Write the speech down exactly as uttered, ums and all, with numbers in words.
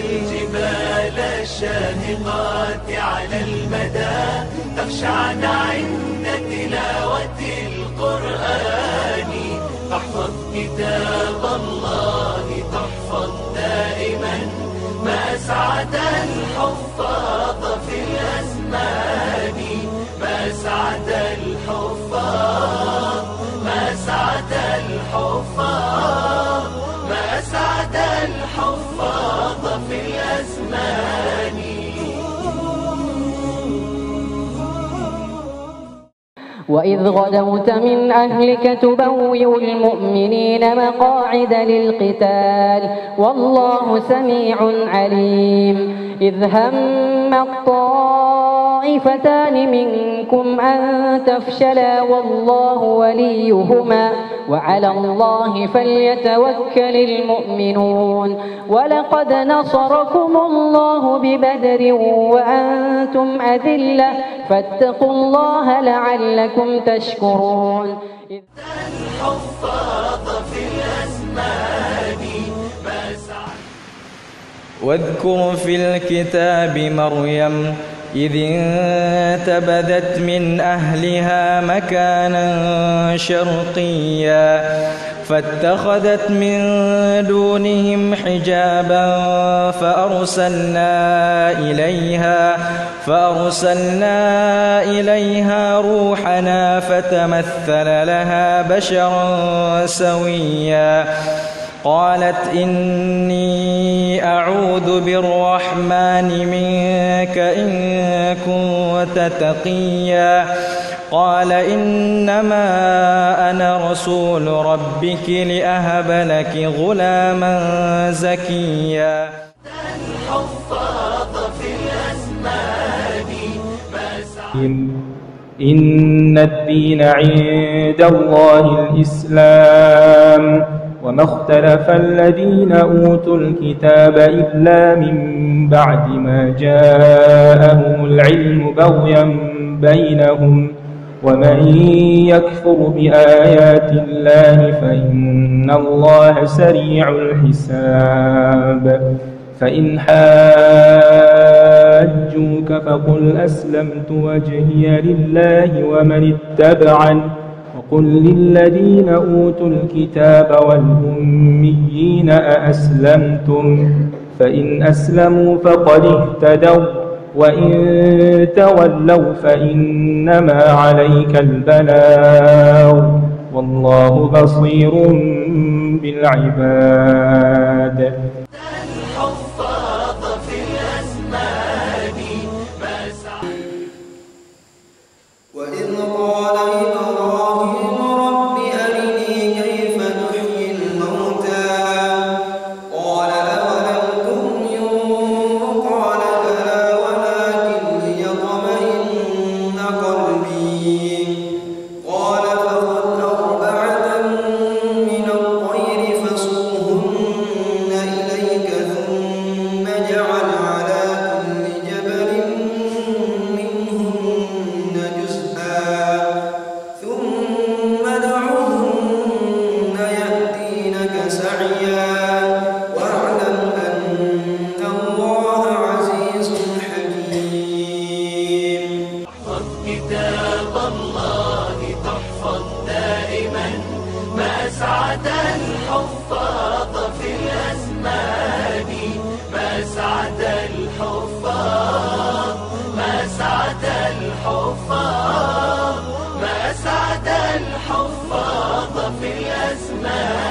الجبال الشاهقات على المدى تخشعن عند تلاوة القرآن. فاحفظ كتاب الله تحفظ دائما، ما أسعد الحفاظ في الأزمان، ما أسعد الحفاظ، ما أسعد الحفاظ، ما أسعد الحفاظ في الأزمان. وإذ غدوت من أهلك تبوئ المؤمنين مقاعد للقتال والله سميع عليم. إذ هم الطائفتان منكم أن تفشلا والله وليهما وعلى الله فليتوكل المؤمنون. ولقد نصركم الله ببدر وأنتم أذلة فاتقوا الله لعلكم تشكرون. الحفاظ في الأزمان. واذكر في الكتاب مريم إذ انتبذت من أهلها مكانا شرقيا فاتخذت من دونهم حجابا فأرسلنا إليها فأرسلنا إليها روحنا فتمثل لها بشرا سويا. قالت إني أعوذ بالرحمن منك إن كنت تقيا. قال إنما أنا رسول ربك لأهب لك غلاما زكيا. الحفاظ في الأزمان. إن الدين عند الله الإسلام وما اختلف الذين أوتوا الكتاب إلا من بعد ما جاءهم العلم بغيا بينهم ومن يكفر بآيات الله فإن الله سريع الحساب. فإن حاجوك فقل أسلمت وجهي لله ومن اتبعني وقل للذين أوتوا الكتاب والأميين أأسلمتم فإن أسلموا فقد اهتدوا وإن تولوا فإنما عليك البلاغ والله بصير بالعباد. الحفاظ في الأزمان.